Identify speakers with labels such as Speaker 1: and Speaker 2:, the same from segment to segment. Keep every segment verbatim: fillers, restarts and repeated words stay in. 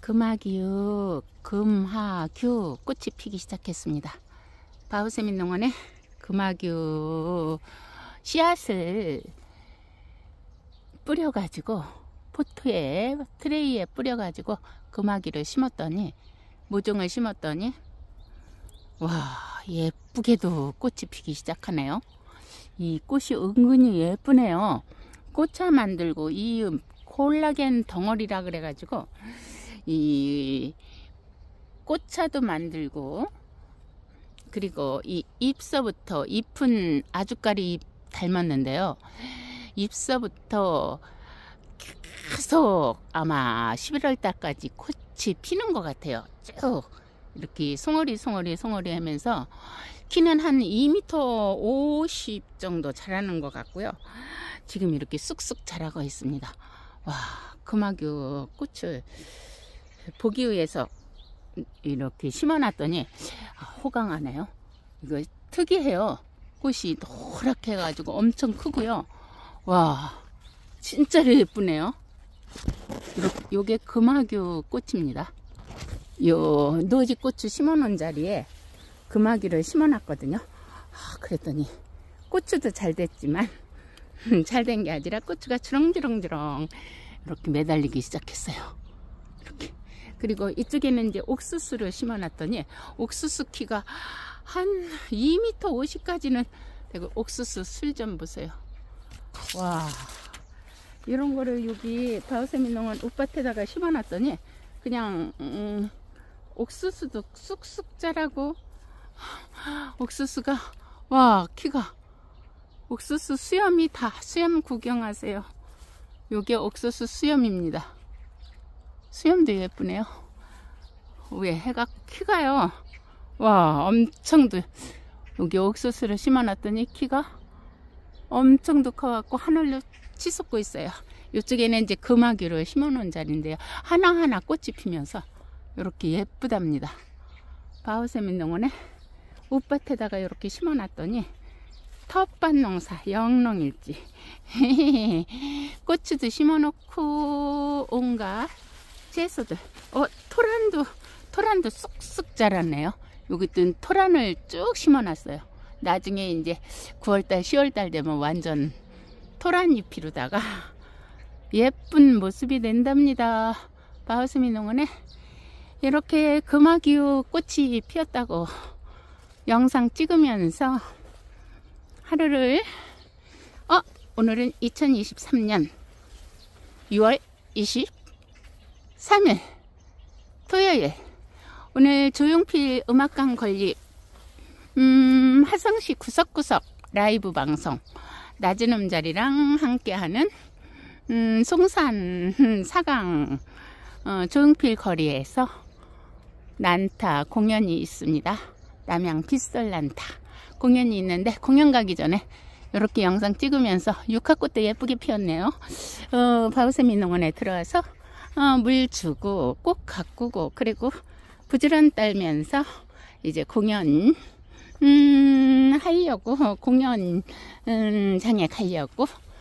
Speaker 1: 금화규, 금화규 꽃이 피기 시작했습니다. 바우세민 농원에 금화규 씨앗을 뿌려가지고 포트에 트레이에 뿌려가지고 금화규를 심었더니 모종을 심었더니 와, 예쁘게도 꽃이 피기 시작하네요. 이 꽃이 은근히 예쁘네요. 꽃차 만들고 이 콜라겐 덩어리라 그래가지고 이 꽃차도 만들고, 그리고 이 잎서부터, 잎은 아주까리 잎 닮았는데요, 잎서부터 계속 아마 십일월 달까지 꽃이 피는 것 같아요. 쭉 이렇게 송어리 송어리 송어리 하면서 키는 한 이 미터 오십 정도 자라는 것 같고요. 지금 이렇게 쑥쑥 자라고 있습니다. 와, 금화규 꽃을 보기 위해서 이렇게 심어놨더니 호강하네요. 이거 특이해요. 꽃이 노랗게 해가지고 엄청 크고요. 와, 진짜로 예쁘네요. 이렇게, 요게 금화규 꽃입니다. 요 노지 고추 심어놓은 자리에 금화규를 심어놨거든요. 아, 그랬더니 고추도 잘 됐지만 잘 된 게 아니라 고추가 주렁주렁주렁 이렇게 매달리기 시작했어요. 이렇게. 그리고 이쪽에는 이제 옥수수를 심어놨더니 옥수수 키가 한 이 미터 오십까지는 되고, 옥수수 술 좀 보세요. 와, 이런 거를 여기 바우세민 농원 웃밭에다가 심어놨더니 그냥 음, 옥수수도 쑥쑥 자라고, 옥수수가 와, 키가, 옥수수 수염이 다, 수염 구경하세요. 요게 옥수수 수염입니다. 수염도 예쁘네요. 위에 해가 키가요, 와, 엄청도. 여기 옥수수를 심어놨더니 키가 엄청도 커갖고 하늘로 치솟고 있어요. 이쪽에는 이제 금화규를 심어놓은 자리인데요, 하나하나 꽃이 피면서 이렇게 예쁘답니다. 바우세민 농원에 웃밭에다가 이렇게 심어놨더니 텃밭 농사 영농일지 고추도 심어놓고 온갖 채소들, 어, 토란도 토란도 쑥쑥 자랐네요. 여기 또 토란을 쭉 심어놨어요. 나중에 이제 구월달 시월달 되면 완전 토란잎이로다가 예쁜 모습이 된답니다. 바우세민 농원에 이렇게 금화규 꽃이 피었다고 영상 찍으면서 하루를, 어, 오늘은 이천이십삼 년 유월 이십삼 일 토요일, 오늘 조용필 음악강 건립 음, 화성시 구석구석 라이브 방송 낮은 음자리랑 함께하는 음, 송산 사강 어, 조용필 거리에서 난타 공연이 있습니다. 남양 빗솔 난타 공연이 있는데, 공연 가기 전에 이렇게 영상 찍으면서 유카꽃도 예쁘게 피었네요. 어, 바우세민 농원에 들어와서 어, 물 주고 꽃 가꾸고, 그리고 부지런 떨면서 이제 공연 음, 하려고, 공연 음, 장에 가려고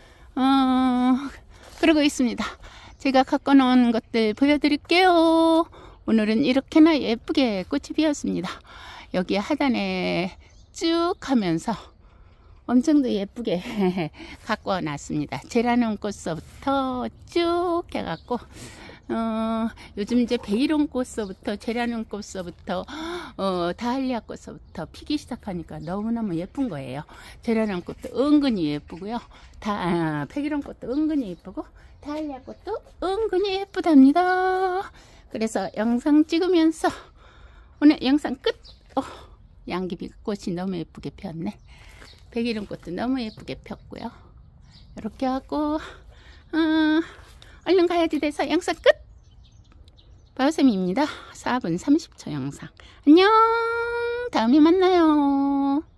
Speaker 1: 어, 그러고 있습니다. 제가 갖고 놓은 것들 보여드릴게요. 오늘은 이렇게나 예쁘게 꽃이 피었습니다. 여기 하단에 쭉 하면서 엄청 더 예쁘게 갖고 놨습니다. 제라늄 꽃서부터 쭉 해갖고, 어, 요즘 이제 베이롱 꽃서부터, 제라늄 꽃서부터, 어, 다할리아 꽃서부터 피기 시작하니까 너무너무 예쁜 거예요. 제라늄 꽃도 은근히 예쁘고요. 다, 아, 베이롱 꽃도 은근히 예쁘고, 다할리아 꽃도 은근히 예쁘답니다. 그래서 영상 찍으면서 오늘 영상 끝! 어, 양귀비 꽃이 너무 예쁘게 피었네. 백이름 꽃도 너무 예쁘게 폈고요. 이렇게 하고 어, 얼른 가야지 돼서 영상 끝! 바우세민입니다. 사 분 삼십 초 영상. 안녕! 다음에 만나요.